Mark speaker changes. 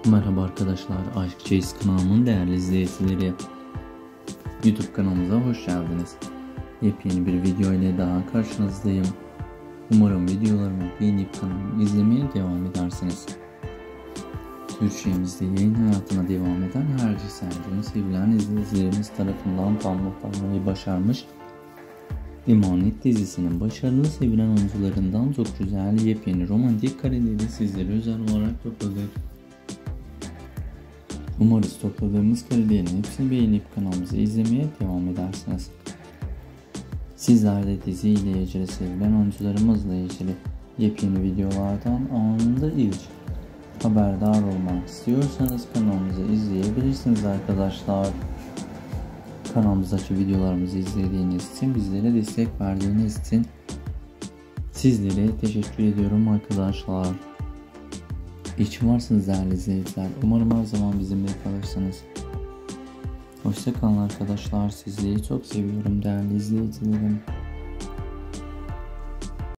Speaker 1: Merhaba arkadaşlar, Aşk Chase kanalının değerli izleyicileri, YouTube kanalımıza hoş geldiniz. Yepyeni bir video ile daha karşınızdayım. Umarım videolarımı beğenip kanalımı izlemeye devam edersiniz. Türkçemizde yayın hayatına devam eden Her Cesaretin sevilen izleyicilerimiz tarafından tamamlamayı başarmış Emanet dizisinin başarılı sevilen oyuncularından çok güzel yepyeni romantik kareleri sizlere özel olarak topladık. Umarız topladığımız karelerin hepsini beğenip kanalımızı izlemeye devam edersiniz. Sizler de dizi ile ilgili sevilen oyuncularımızla ilgili yepyeni videolardan anında ilk haberdar olmak istiyorsanız kanalımızı izleyebilirsiniz arkadaşlar. Kanalımızdaki videolarımızı izlediğiniz için, bizlere destek verdiğiniz için sizlere teşekkür ediyorum arkadaşlar. İyi ki varsınız değerli izleyiciler. Umarım her zaman bizimle kalırsınız. Hoşça kalın arkadaşlar. Sizleri çok seviyorum değerli izleyicilerim.